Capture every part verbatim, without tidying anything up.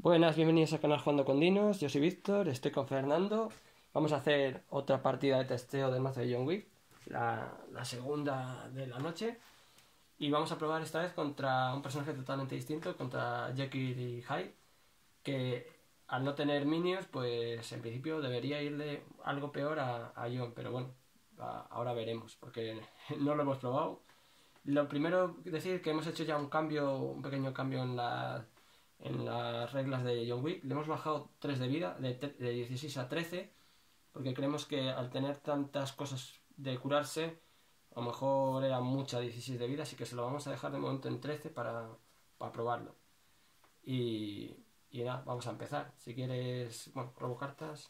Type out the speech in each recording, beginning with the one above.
Buenas, bienvenidos al canal Jugando con Dinos. Yo soy Víctor, estoy con Fernando. Vamos a hacer otra partida de testeo del mazo de John Wick, la, la segunda de la noche. Y vamos a probar esta vez contra un personaje totalmente distinto, contra Jekyll y Hyde, que al no tener minions, pues en principio debería irle algo peor a, a John, pero bueno, a, ahora veremos, porque no lo hemos probado. Lo primero decir que hemos hecho ya un cambio, un pequeño cambio en la en las reglas de John Wick. Le hemos bajado tres de vida, de, de dieciséis a trece, porque creemos que al tener tantas cosas de curarse, a lo mejor era mucha dieciséis de vida, así que se lo vamos a dejar de momento en trece para, para probarlo. Y, y nada, vamos a empezar. Si quieres, bueno, robo cartas.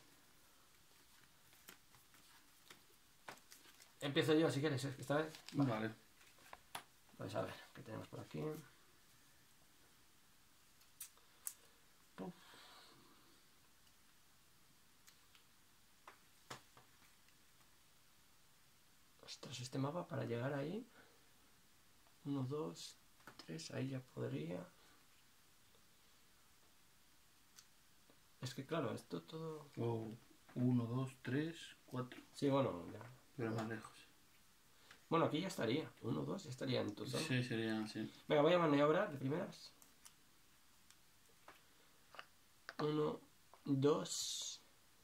Empiezo yo si quieres, esta vez. Vale. Vale. Pues a ver, ¿qué tenemos por aquí? Puf. Ostras, este mapa para llegar ahí. Uno, dos, tres, ahí ya podría. Es que claro, esto todo... Oh, uno, dos, tres, cuatro. Sí, bueno, ya. Pero más lejos. Bueno, aquí ya estaría. Uno, dos, ya estaría en tu zona. Sí, sería así. Venga, voy a maniobrar de primeras. Uno, dos.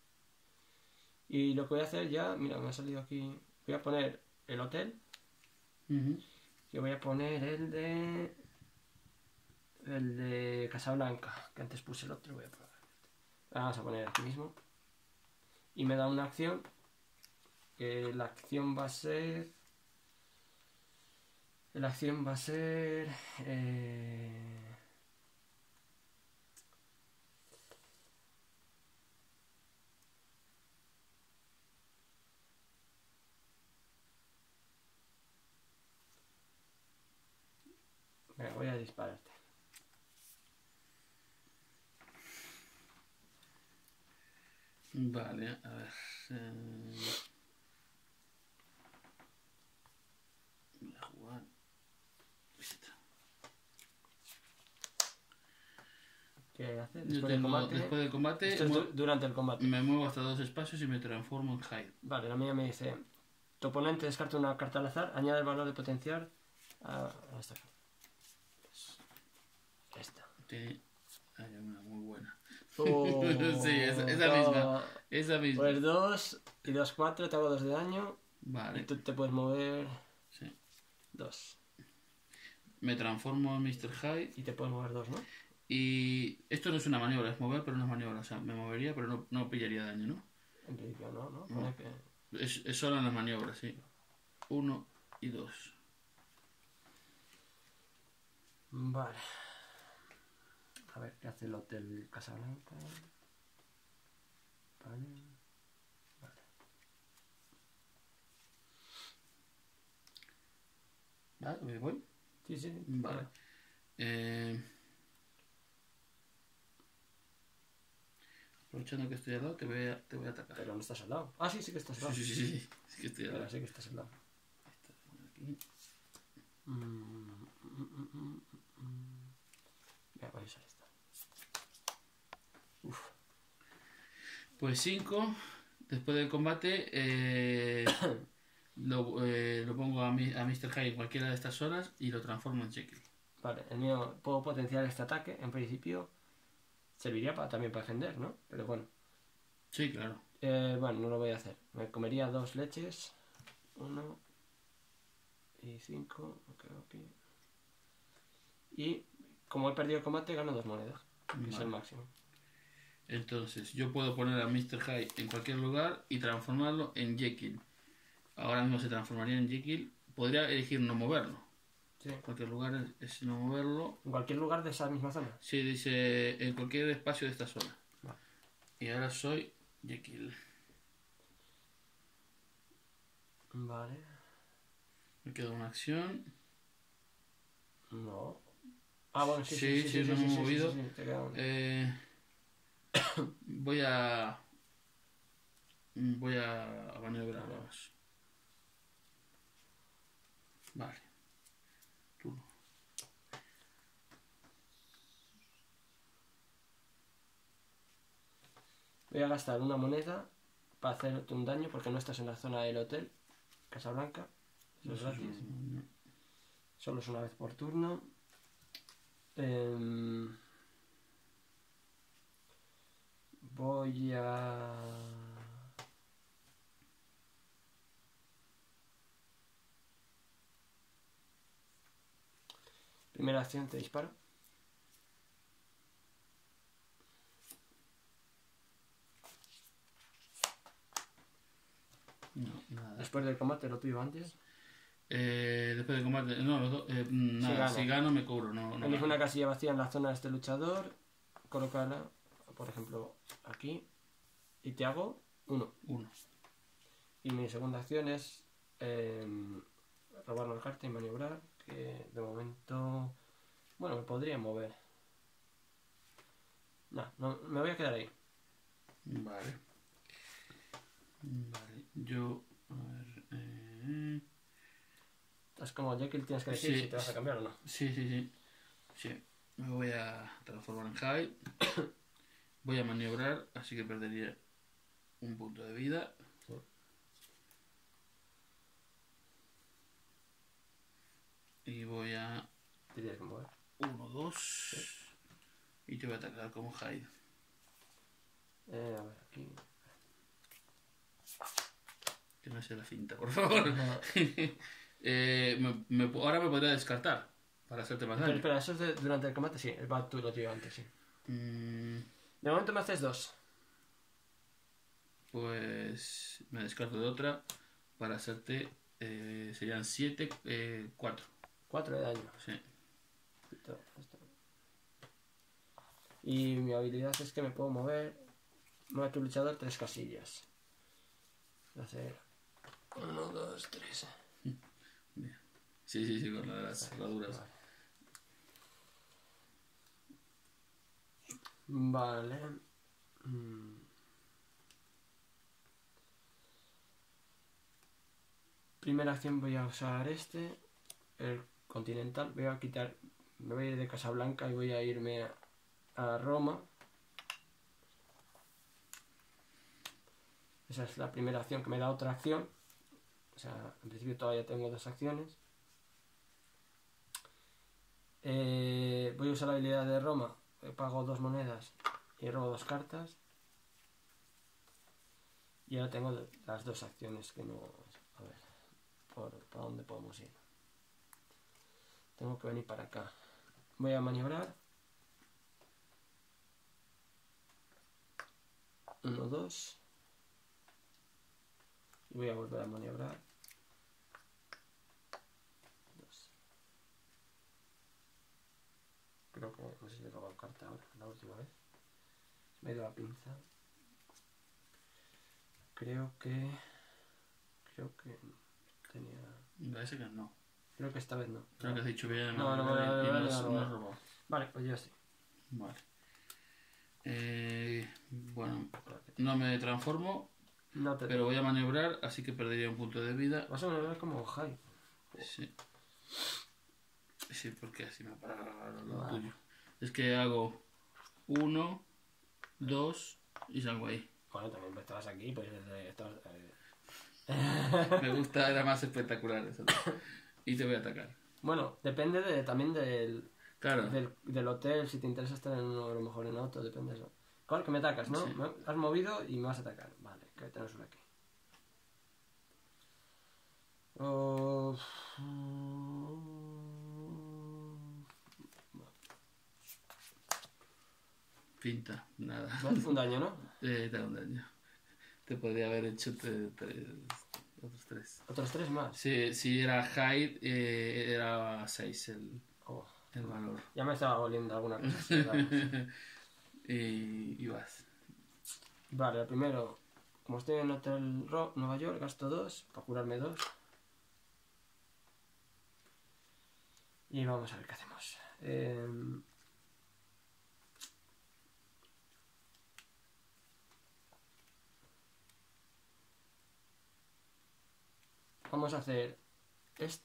Y lo que voy a hacer ya, mira, me ha salido aquí. Voy a poner el hotel. Uh-huh. Yo voy a poner el de... El de Casablanca, que antes puse el otro, voy a probar. Vamos a poner aquí mismo. Y me da una acción. Que la acción va a ser... La acción va a ser... Eh... Venga, voy a dispararte. Vale, a ver. Eh... Voy a jugar. Esta. ¿Qué hace? Yo Después del tengo, combate. después del combate, Esto es mu- du- durante el combate. me muevo hasta dos espacios y me transformo en Hyde. Vale, la mía me dice: tu oponente descarta una carta al azar, añade el valor de potencial a, a esta. Esta. Tiene... Hay una muy buena. Oh, Sí, esa, esa no. misma. Esa misma. Pues dos y dos, cuatro, te hago dos de daño. Y Vale. tú te puedes mover Sí. dos. Me transformo en mister Hyde. Y te puedes mover dos, ¿no? Y esto no es una maniobra, es mover, pero no es maniobra. O sea, me movería, pero no, no pillaría daño, ¿no? En principio no, ¿no? No. Pone que... Es, es solo en las maniobras, sí. Uno y dos. Vale. A ver, ¿qué hace el Hotel Casablanca? Vale. Vale. ¿Vale? ¿Me voy? Sí, sí. Vale. Eh, aprovechando que estoy al lado, te voy a, te voy a atacar. Pero no estás al lado. Ah, sí, sí que estás al lado. Sí, sí, sí, sí. Sí que estoy al Espera, lado. sí que estás al lado. Esta de aquí. Mm, mm, mm, mm, mm. Venga, voy a usar esta. Uf. Pues cinco. Después del combate, eh, lo, eh, lo pongo a, mi, a mister Hyde en cualquiera de estas zonas y lo transformo en Jekyll. Vale, el mío puedo potenciar este ataque. En principio serviría para, también para defender, ¿no? Pero bueno. Sí, claro. Eh, bueno, no lo voy a hacer. Me comería dos leches. Uno y cinco. Me quedo aquí. Y como he perdido el combate, gano dos monedas. Que Vale. es el máximo. Entonces, yo puedo poner a mister Hyde en cualquier lugar y transformarlo en Jekyll. Ahora mismo se transformaría en Jekyll. Podría elegir no moverlo. Sí. En cualquier lugar es, es no moverlo. En cualquier lugar de esa misma zona. Sí, dice en cualquier espacio de esta zona. Vale. Y ahora soy Jekyll. Vale. Me queda una acción. No. Ah, bueno, sí, Sí, sí, sí, sí, sí, no sí, me he sí, sí, movido. sí, sí, te queda una. Eh, voy a... Voy a, a maniobrar, vamos. Vale. Turno. Voy a gastar una moneda para hacerte un daño porque no estás en la zona del hotel Casablanca. Eso es gratis. Solo es una vez por turno. Eh, voy a... Primera acción, te disparo. No, nada. Después del combate lo pido antes. Eh, después de combate, no, los dos, eh, nada, gano. si gano me cubro, no, no Elige gano. una casilla vacía en la zona de este luchador, colócala, por ejemplo, aquí, y te hago uno. Uno. Y mi segunda acción es eh, robar una carta y maniobrar, que de momento, bueno, me podría mover. No, no, me voy a quedar ahí. Vale. Vale, yo, a ver, eh... Es como Jekyll, tienes que decir Sí. si te vas a cambiar o no. Sí, sí, sí. Sí. Me voy a transformar en Hyde. Voy a maniobrar, así que perdería un punto de vida. Sí. Y voy a Te tienes que mover. uno, dos. Y te voy a atacar como Hyde. Eh, a ver, aquí. Que no sea la finta, por favor. eh, me, me- ahora me podría descartar para hacerte más Pero daño. espera, eso es de- durante el combate, sí. El bat tú lo llevo antes, sí. Mm, De momento me haces dos. pues me descarto de otra para hacerte. Eh, serían siete, cuatro. Cuatro de daño. Sí. Esto, esto. Y mi habilidad es que me puedo mover. Mueve tu luchador tres casillas. Voy a hacer uno, dos, tres. Bien. Sí, sí, sí, con la de las armaduras. Vale. Mm. Primera acción voy a usar este, el continental. Voy a quitar, me voy a ir de Casablanca y voy a irme a, a Roma. Esa es la primera acción que me da otra acción. O sea, en principio todavía tengo dos acciones. Eh, voy a usar la habilidad de Roma. Eh, Pago dos monedas y robo dos cartas. Y ahora tengo las dos acciones que no... A ver, ¿por, ¿para dónde podemos ir? Tengo que venir para acá. Voy a maniobrar. Uno, dos. Y voy a volver a maniobrar. Dos. Creo que no sé si he robado carta ahora, la última vez. Me he ido la pinza. Creo que... Creo que tenía... Me parece que no. Creo que esta vez no. Creo que has dicho bien. No, no, vale, vale, y vale, no has- vale, no has vale. robado. Vale, pues ya sí. Vale. Eh, bueno, no me transformo, No te... pero voy a maniobrar, así que perdería un punto de vida. Vas a ver como high. Sí. Sí, porque así me para lo Vale. tuyo. Es que hago uno, dos y salgo ahí. Bueno, también estabas aquí, pues eh, estabas, eh. Me gusta, era más espectacular eso. Y te voy a atacar. Bueno, depende de, también del, Claro. del, del hotel, si te interesa estar en uno, a lo mejor en otro, depende de eso. Claro, que me atacas, ¿no? Sí. Me has movido y me vas a atacar. Vale, que tenemos uno aquí. Oh, Pinta, nada. me haces un daño, ¿no? Eh, te da un daño. Te podría haber hecho te- tres, otros tres. Otros tres más. Si, si era Hyde, eh, era seis el, Oh, el valor. ya me estaba oliendo alguna cosa así, vamos. y, y vas. Vale, lo primero, como estoy en Hotel Ro Nueva York, gasto dos para curarme dos. Y vamos a ver qué hacemos. Eh, vamos a hacer esto.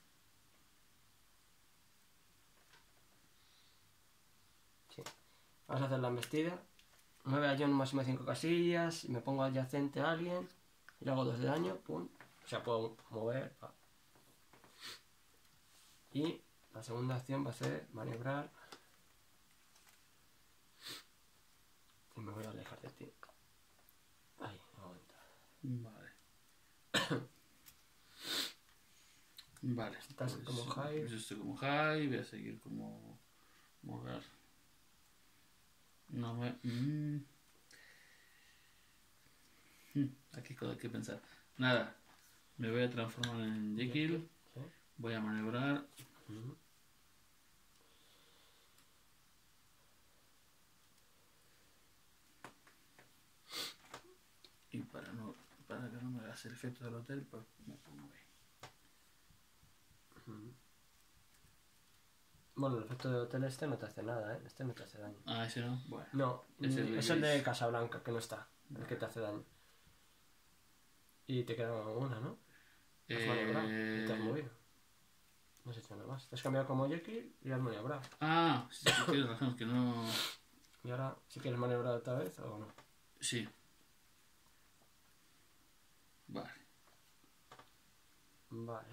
Sí. Vamos a hacer la embestida. mueve a John un máximo de cinco casillas, y me pongo adyacente a alguien, y le hago dos de daño, pum. O sea, puedo mover. Pa. Y la segunda acción va a ser maniobrar. Y me voy a alejar de ti. Ahí, aguanta. Vale. Vale. Estás pues, como high. Yo estoy como high, voy a seguir como mover. No me... Mm. Mm, Aquí hay que pensar. Nada, me voy a transformar en Jekyll. ¿Sí? Voy a maniobrar. Uh-huh. Y para no para que no me hagas el efecto del hotel, pues me pongo ahí. Uh-huh. Bueno, el efecto de hotel este no te hace nada, ¿eh? Este no te hace daño. Ah, ese no. Bueno. No, Es el mm, de es el de Grace. Casablanca, que no está, el que te hace daño. Y te queda una, ¿no? Has Eh, maniobrado y te has movido. No has hecho nada más. Te has cambiado como Jekyll y has maniobrado. Ah, sí, tienes razón, que no... Y ahora, si quieres maniobrar otra vez o no. Sí. Vale. Vale.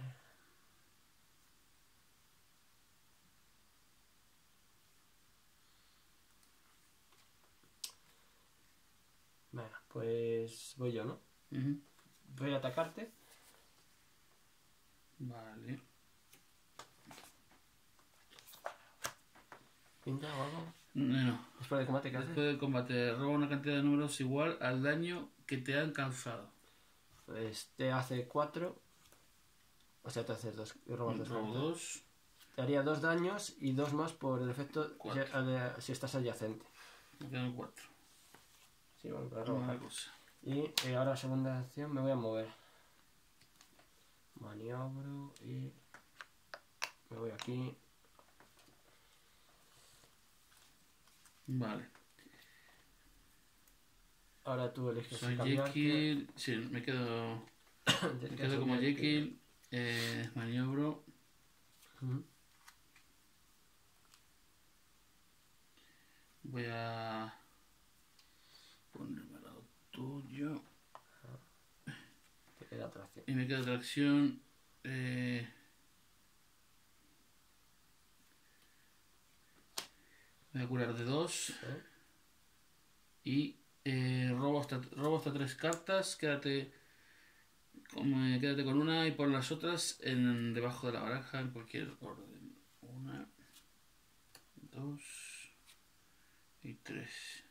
Venga, pues voy yo, ¿no? Ujú. Voy a atacarte. Vale. Pinta o algo. No, no. Después de combate, ¿qué haces? Después del combate, roba una cantidad de números igual al daño que te han causado. Pues te hace cuatro. O sea, te haces dos. Y robas dos. Robo puntos. dos. Te haría dos daños y dos más por el efecto Cuatro. si, de- si estás adyacente. Me quedan cuatro. Sí, bueno, para Una robar. cosa. Y eh, ahora, segunda acción, me voy a mover. Maniobro y. Me voy aquí. Vale. Ahora tú eliges Soy cambiarte. Jekyll. Sí, me quedo, Te me quedas quedo como en Jekyll. Eh, maniobro. Ujú. Voy a ponerme al lado tuyo. Te queda otra acción. Y me queda otra acción. Eh, voy a curar de dos. ¿Eh? Y eh, robo, hasta, robo hasta tres cartas. Quédate con, eh, quédate con una y pon las otras en, debajo de la baraja en cualquier orden. Una, dos y tres.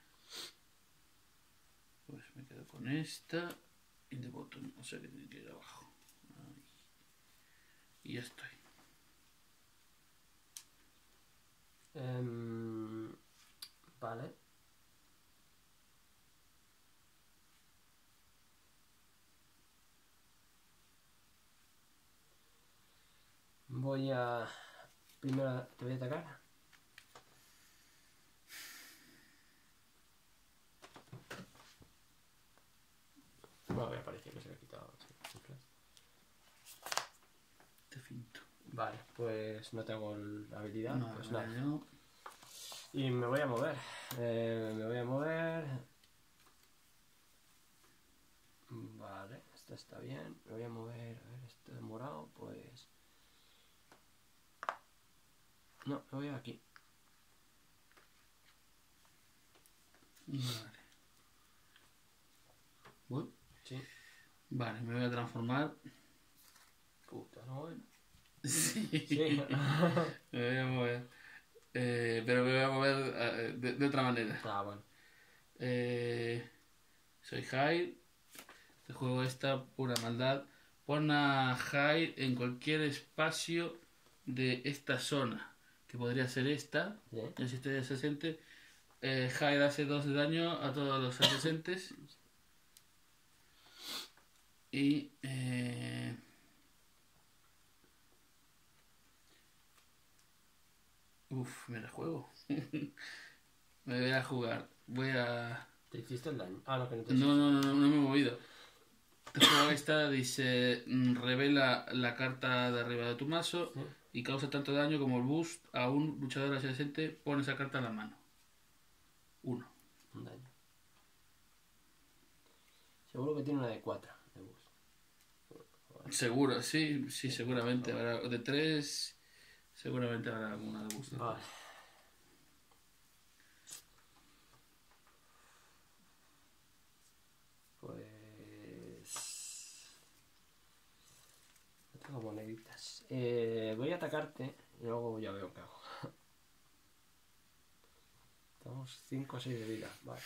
Pues me quedo con esta y de botón, o sea que tiene que ir abajo. Ahí. Y ya estoy. Em, vale. Voy a. Primero te voy a atacar. Bueno, voy a aparecer que se le ha quitado. Sí, simple. Te finto. Vale, pues no tengo la habilidad. No, pues vale, nada. no. Y me voy a mover. Eh, me voy a mover. Vale, esto está bien. Me voy a mover. A ver, esto de morado, pues. No, me voy aquí. Vale. Voy. Sí. Vale, me voy a transformar. Puta, no voy. Sí. Sí. Me voy a mover. Eh, pero me voy a mover eh, de, de otra manera. Ah, bueno. Eh, soy Hyde. Te juego esta pura maldad. Pon a Hyde en cualquier espacio de esta zona. Que podría ser esta. ¿Sí? Ya si estoy adyacente. Eh, Hyde hace dos de daño a todos los adyacentes. Y... Eh, uf, me la juego. Me voy a jugar. Voy a... ¿Te hiciste el daño? Ah, no, que no te No, no, no, no, no me he movido. Te juego esta, dice, mm, revela la carta de arriba de tu mazo Sí. y causa tanto daño como el boost a un luchador adyacente. Pon esa carta en la mano. Uno. Un daño. que tiene una de cuatro de bus. Seguro, sí, sí, seguramente habrá. De tres, seguramente habrá alguna de booster. Vale. Pues... No tengo moneditas. Eh, voy a atacarte y luego ya veo qué hago. Estamos cinco o seis de vida. Vale.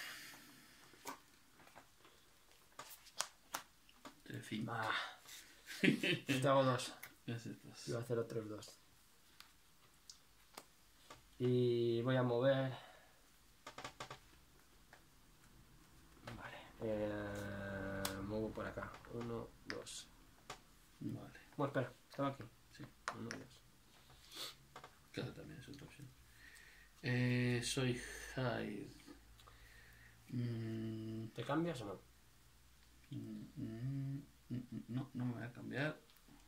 En fin. Ah. Te hago dos. Necesitas. Y voy a hacer otros dos. Y voy a mover... Vale. Eh, muevo por acá. Uno, dos. Vale. Bueno, espera. Estaba aquí. Sí. Uno, dos. Claro, también es otra opción. Eh, soy Hyde. Mm, ¿Te cambias o no? mm, mm, mm, no, no me voy a cambiar.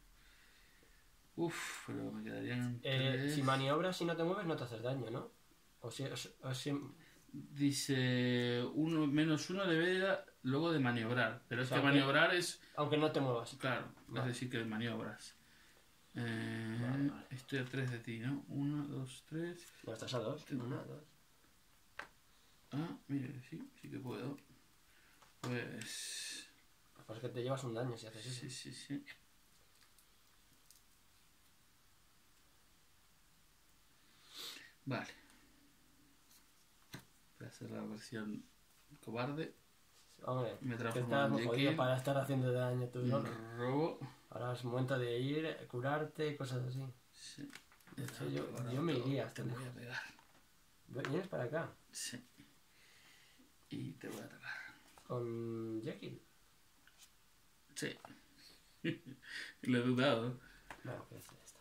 Uf, pero me quedarían Eh, tres. si maniobras y no te mueves, no te haces daño, ¿no? O si... O, o si Dice uno menos uno de vida luego de maniobrar. Pero es O sea, que que- maniobrar es. aunque no te muevas. Claro, Vale. es decir, que maniobras. Eh, Vale, vale. Estoy a tres de ti, ¿no? Uno, dos, tres. No, estás a dos. Tengo- Una, dos. Ah, mire, sí, sí que puedo. Pues. Lo que pasa es que te llevas un daño si haces eso. Sí, sí, sí. Vale. Voy a hacer la versión cobarde. Hombre, Me que transformo estás en muy jodido Jekyll. para estar haciendo daño tú solo. Robo. Ahora es momento de ir, curarte y cosas así. Sí. De hecho, yo, Ahora yo me te- iría Te hasta voy lejos. a pegar. Vienes para acá. Sí. Y te voy a atacar. Con Jekyll. Sí. Lo he dudado. No, que es esta.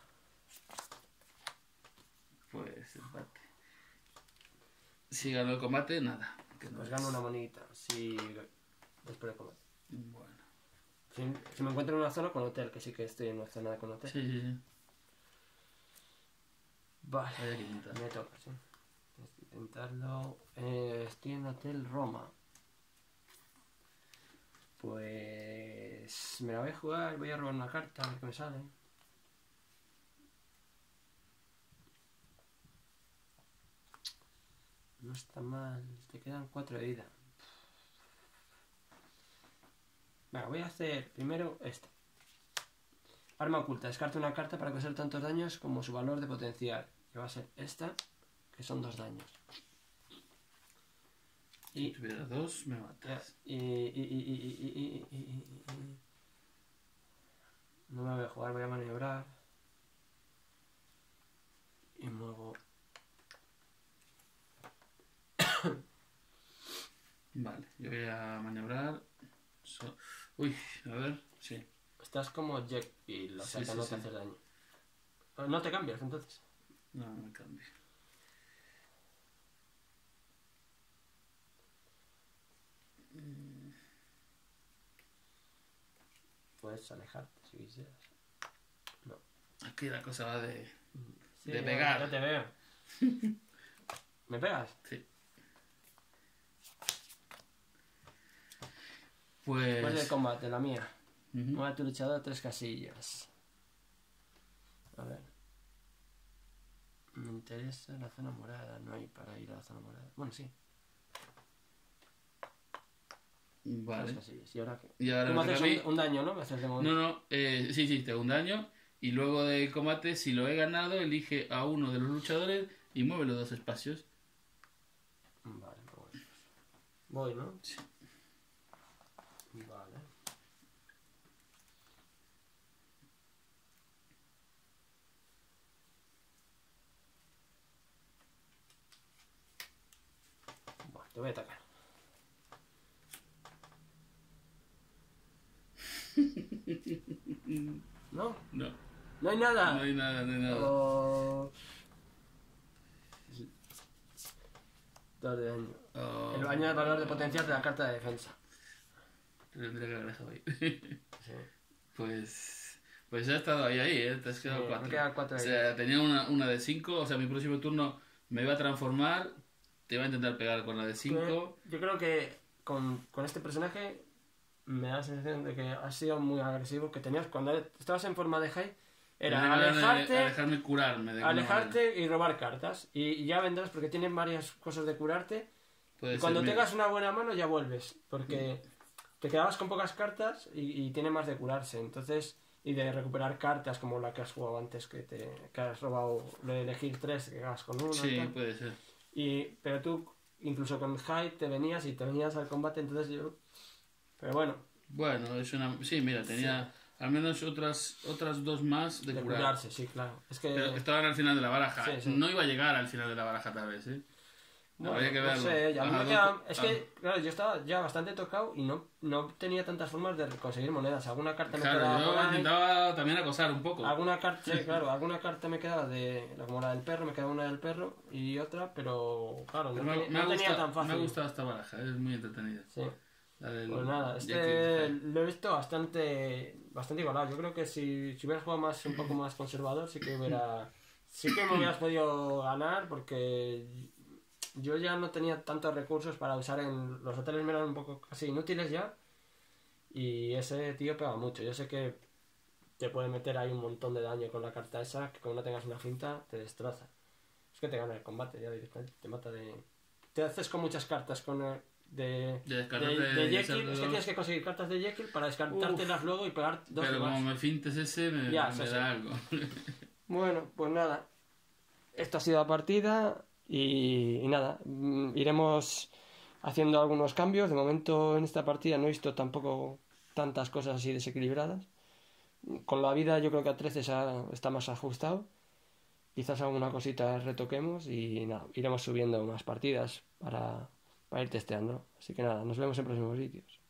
Pues empate. Si ganó el combate, nada. Que no Pues es. gano una monedita. Si. Después de comer. Bueno. Si, si me encuentro en una zona con hotel, que sí que estoy en una zona con hotel. Sí, sí, sí. Vale. Vaya quinta. Me toca, sí. Intentarlo. Eh, estoy en Hotel Roma. Pues me la voy a jugar, voy a robar una carta a ver qué me sale. No está mal, te quedan cuatro de vida. Venga, voy a hacer primero este. Arma oculta, descarta una carta para causar tantos daños como su valor de potencial. Que va a ser esta, que son dos daños. Si Y tuviera dos, me Ya, matas. Y, y, y, y, y, y, y, y, y- no me voy a jugar, voy a maniobrar. Y muevo. Vale, yo voy a maniobrar. So- Uy, a ver, sí. Estás como Jekyll, o sea Sí, que sí, no sí. te haces daño. Eh, No te cambias entonces. No, no me cambio. Puedes alejarte si quisieras. Aquí la cosa va de. Sí, De ya- pegar. Ya te veo. ¿Me pegas? Sí. Después del Pues. combate, la mía. Ujú. Mueve a tu luchador tres casillas. A ver. Me interesa la zona morada. No hay para ir a la zona morada. Bueno, sí. Tres Vale. casillas. ¿Y ahora qué? Y ahora Tú me me haces toca a mí. un, un daño, ¿no? Me haces de momento. No, no, eh, sí, sí, te hago un daño. Y luego del combate, si lo he ganado, elige a uno de los luchadores y mueve los dos espacios. Vale, pues voy, ¿no? Sí. Vale. Bueno, te voy a atacar. ¿No? No, ¡No hay nada! no hay nada, no hay nada. Oh. Dos de daño. Oh, El baño de valor de potencial de la carta de defensa. Te tendría que haber dejado ahí. Sí. Pues. Pues ya ha estado ahí, ahí, ¿eh? Te has quedado Sí, me cuatro. quedan cuatro O ahí. sea, tenía una, una de cinco, o sea, mi próximo turno me iba a transformar, te iba a intentar pegar con la de cinco. Yo creo que con, con este personaje me da la sensación de que has sido muy agresivo, que tenías, cuando estabas en forma de high, era Tenía ganas de- alejarte, alejarme, curarme. De alguna manera. alejarte y robar cartas. Y, y ya vendrás porque tienes varias cosas de curarte. Puede Y cuando ser, mira. tengas una buena mano ya vuelves, porque te quedabas con pocas cartas y, y tiene más de curarse, entonces, y de recuperar cartas como la que has jugado antes, que te que has robado, lo de elegir tres, que hagas con una. y Sí, tal. puede ser. Y, pero tú, incluso con High, te venías y te venías al combate, entonces yo... Pero bueno, Bueno, es una... Sí, mira, tenía al menos otras otras dos más de, de curar. curarse, sí, claro. Es que... Pero estaban al final de la baraja. Sí, sí. No iba a llegar al final de la baraja tal vez, ¿eh? Bueno, Habría que no verlo. sé, ya a mí me Ajá, queda- dos- es ah, que, claro, yo estaba ya bastante tocado y no, no tenía tantas formas de conseguir monedas. Alguna carta me Claro, quedaba por yo ahí, intentaba también acosar un poco. alguna carta, sí, claro, alguna carta me quedaba de, como la del perro, me quedaba una del perro y otra, pero claro, no, Pero me, tenía, me no ha tenía gustado, tan fácil. me ha gustado esta baraja, es muy entretenida. Sí. La del Pues nada, Jekyll este Hyde. lo he visto bastante bastante igualado. Yo creo que si, si hubieras jugado más un poco más conservador, sí que hubiera sí que me hubieras podido ganar porque yo ya no tenía tantos recursos para usar en los hoteles, me eran un poco casi inútiles ya y ese tío pega mucho. Yo sé que te puede meter ahí un montón de daño con la carta esa, que como no tengas una finta te destroza. Es que te gana el combate ya directamente, te mata de... Te haces con muchas cartas con el- de, De de, descartarte de de Jekyll, ser es que dos. tienes que conseguir cartas de Jekyll para descartártelas luego y pegar dos Pero demás. como me fintes ese, me, Ya, me sí, da sí. algo. Bueno, pues nada. Esta ha sido la partida y, y nada, mm, iremos haciendo algunos cambios. De momento en esta partida no he visto tampoco tantas cosas así desequilibradas. Con la vida yo creo que a trece se ha- está más ajustado. Quizás alguna cosita retoquemos y nada, iremos subiendo más partidas para, para ir testeando. Así que nada, nos vemos en próximos vídeos.